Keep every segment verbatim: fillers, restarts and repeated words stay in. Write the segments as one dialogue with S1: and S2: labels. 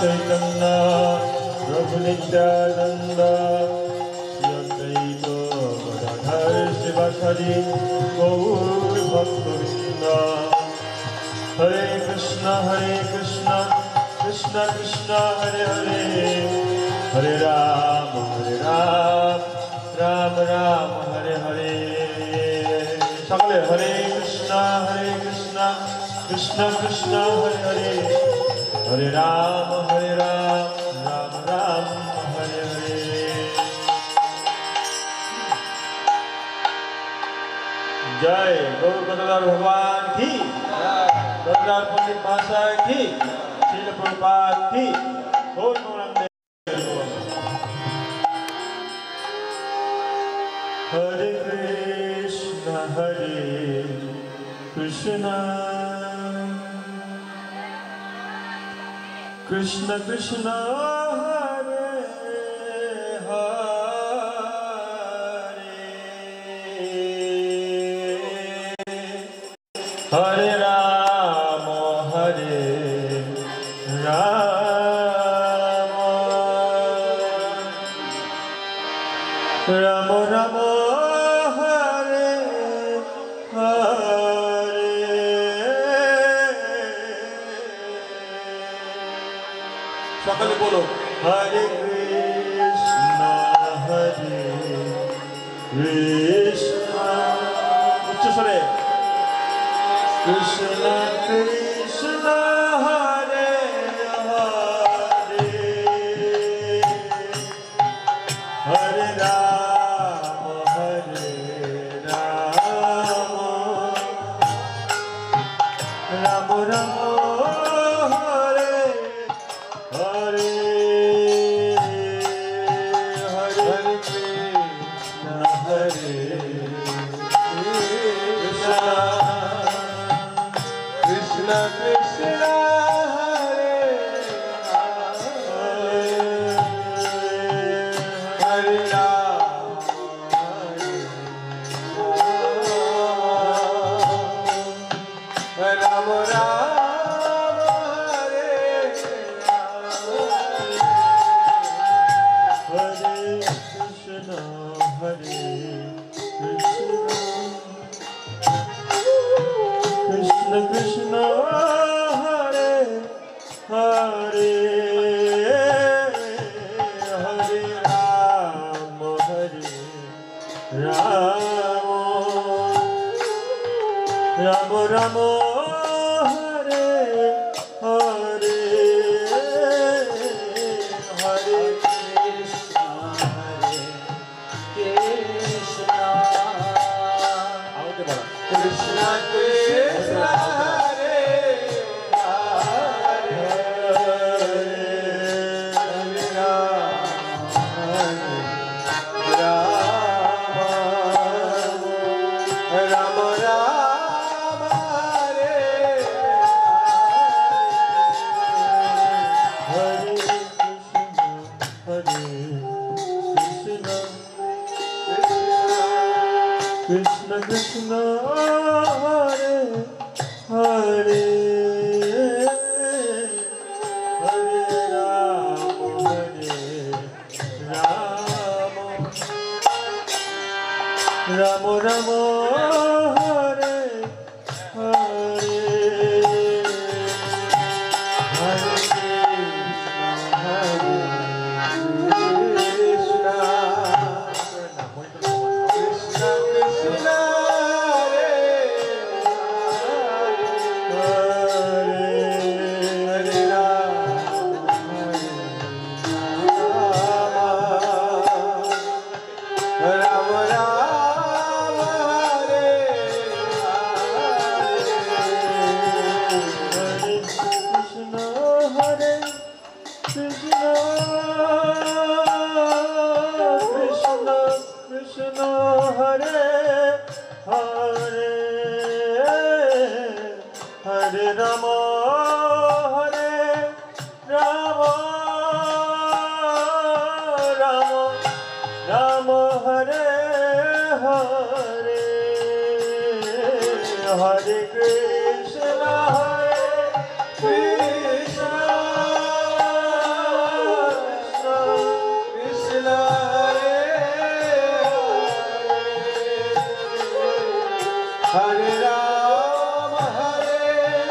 S1: चैतन्य प्रभु नित्यानंद श्री अद्वैत गदाधर शिवासादि गौर भक्तवृंद। हरे कृष्ण हरे कृष्ण कृष्ण कृष्ण हरे हरे हरे राम हरे राम राम राम हरे हरे। सकले हरे कृष्ण हरे कृष्ण कृष्ण कृष्ण हरे हरे हरे राम हरे राम राम राम हरे हरे। जय गौर गदाधर भगवान की, गदाधर पंडित महाशय की, श्रील प्रभुपाद की। गौर गौरांग। हरे कृष्ण हरे कृष्ण कृष्ण कृष्ण हरे हरे हरे राम हरे राम राम राम हरे हरे। सकले बोलो हरे कृष्ण हरे कृष्ण उच्च स्वरे कृष्ण कृष्ण हरे हरे हरे राम हरे राम राम राम हरे हरे हरे कृष्ण हरे कृष्ण कृष्ण हरे हरे राम राम राम हरे हरे कृष्ण हरे कृष्ण कृष्ण हरे हरे हरे राम हरे राम राम राम हरे हरे हरे कृष्ण हरे कृष्ण आगे बढ़ा कृष्ण कृष्ण हरे हरे हरे राम हरे राम राम राम हरे हरे कृष्ण कृष्ण हरे हरे हरे राम हरे Ram Ram Ram Hare Hare Hare Krishna Hare Krishna, Hare Krishna,
S2: Hare Rama, Hare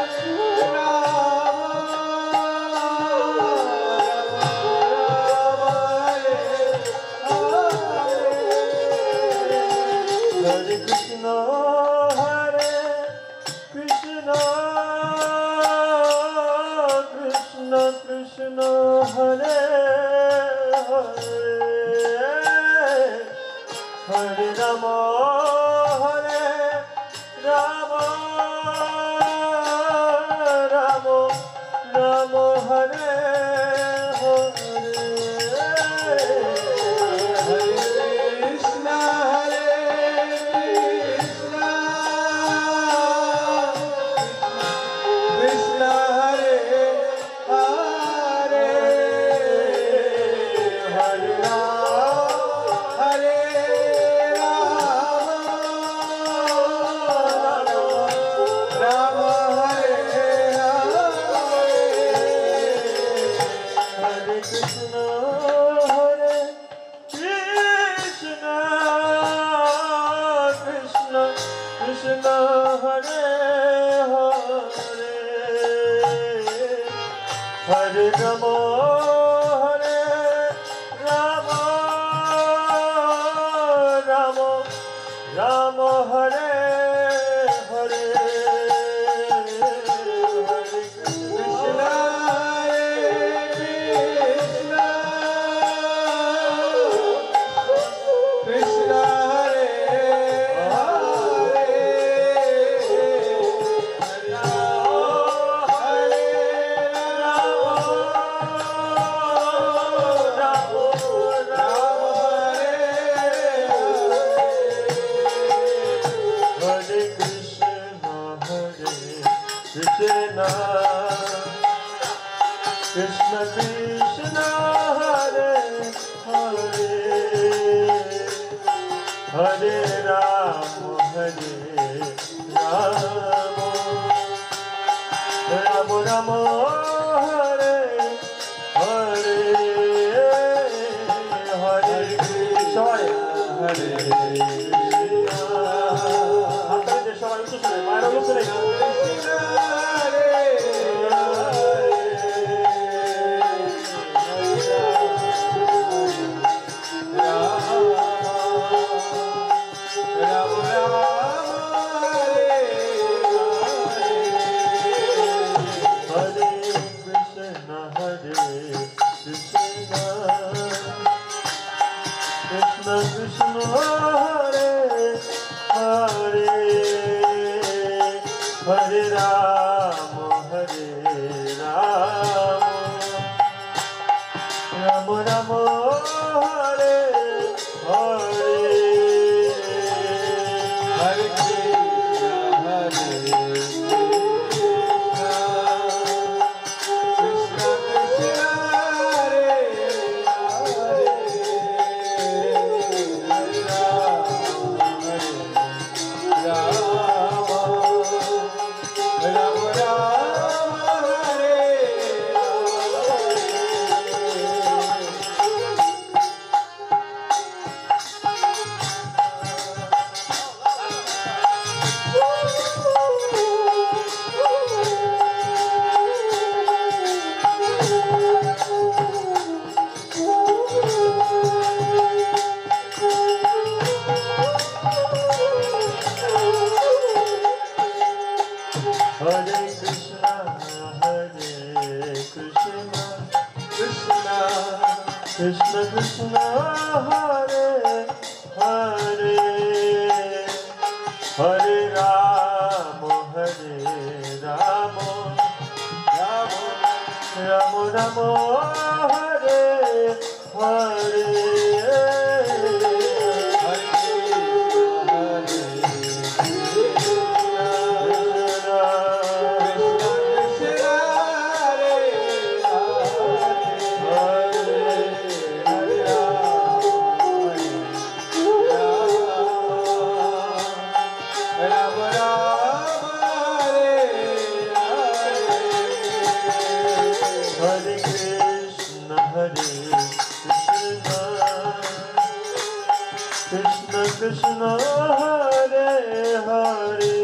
S1: Krishna Hare Hare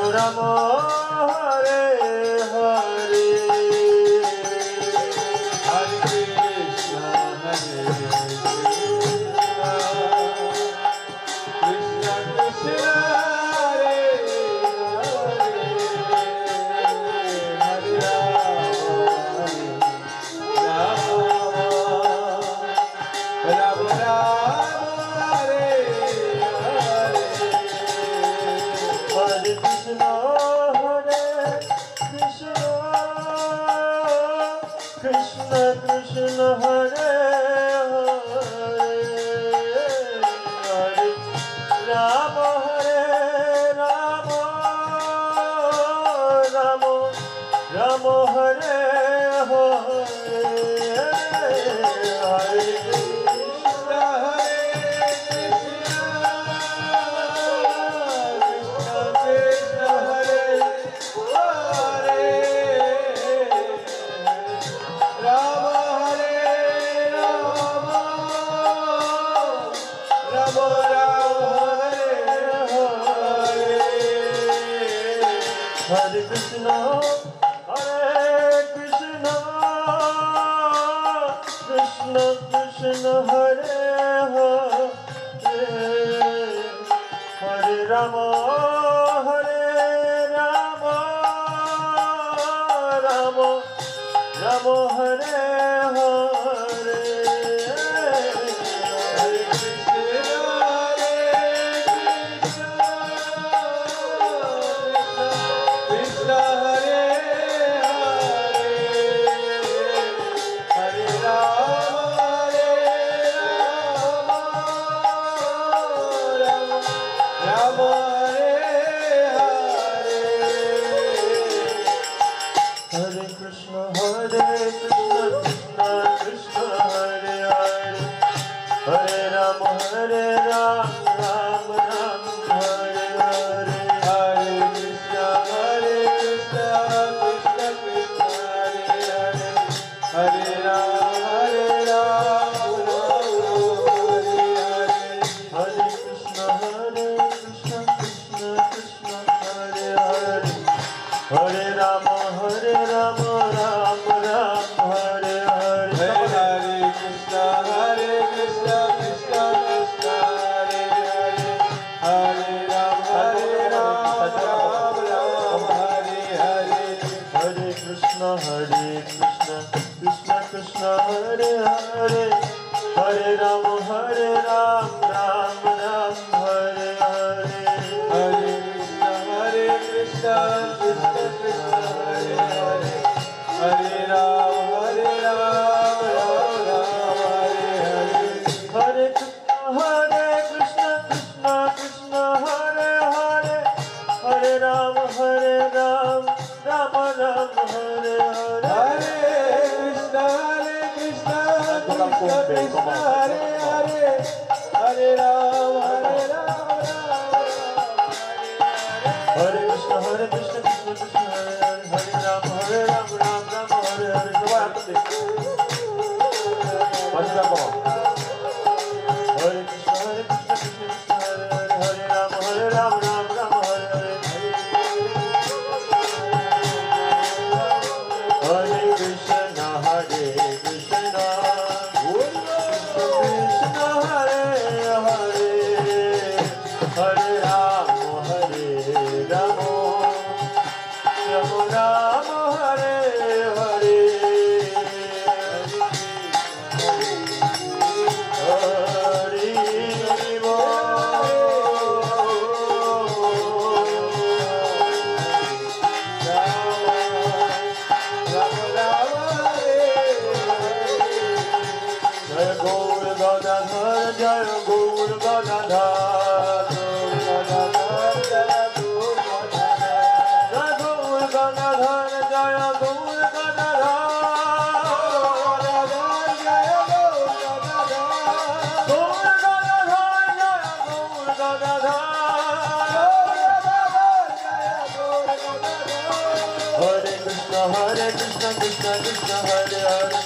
S1: Ram Hare Hare Hare Krishna Hare Krishna Krishna Krishna Hare Hare Hare Rama Rama Rama Hare Hare Hare Krishna Hare Krishna Krishna Krishna Hare Hare Hare Rama Hare Rama Rama Rama Hare Hare Hare Krishna Hare Krishna Hare Rama Hare Rama Rama Rama Hare Hare Hare Krishna Hare Krishna Krishna Krishna Hare Hare Hare Rama Hare Rama Rama Rama Hare Hare Hare Krishna Hare Krishna Krishna Hare Hare Hare Rama Hare Rama Rama Rama Hare Hare Hare Krishna Hare Krishna Krishna Krishna Hare Hare Hare Rama Hare Rama Rama Rama Hare Hare Hare Krishna Hare Krishna Krishna Krishna Hare Hare Hare Rama Hare Rama Rama Hare Hare Hare Krishna Hare Krishna Krishna Krishna Hare Hare Hare Rama Hare Rama Rama Rama Hare Hare Hare Krishna Hare Krishna Krishna Krishna Hare Hare Hare Rama Hare Rama Rama Rama Hare Hare Hare Krishna Hare Krishna Krishna Krishna Hare Hare Hare Rama Hare Rama Rama Rama Hare Hare Hare Krishna Hare Krishna Krishna Krishna Hare Hare Hare Rama Hare Rama Rama Rama Hare Hare Hare Krishna Hare Krishna Krishna Krishna Hare Hare Hare Rama Hare Rama Rama Rama Hare Hare Hare Krishna Hare Krishna Krishna Krishna Hare Hare Hare Rama Hare Rama Hare Krishna Hare Krishna Krishna Krishna Hare Hare Hare Rama Hare Rama Rama Rama Hare Hare সবাই হাত তুলে পাশে রাখো Hare Krishna Hare Krishna Krishna Krishna Hare Hare Hare Rama Hare Rama Rama Rama Hare Hare Hare Krishna Hare Krishna Krishna Hare Hare Hare Rama Hare Rama Rama Rama Hare Hare Jai Gaur Gadadhar Gaur Gadadhar Jai Gaur Gadadhar Jai Gaur Gadadhar Jai Gaur Gadadhar Gaur Gadadhar Jai Gaur Gadadhar Hare Krishna Hare Krishna Krishna Krishna Hare Hare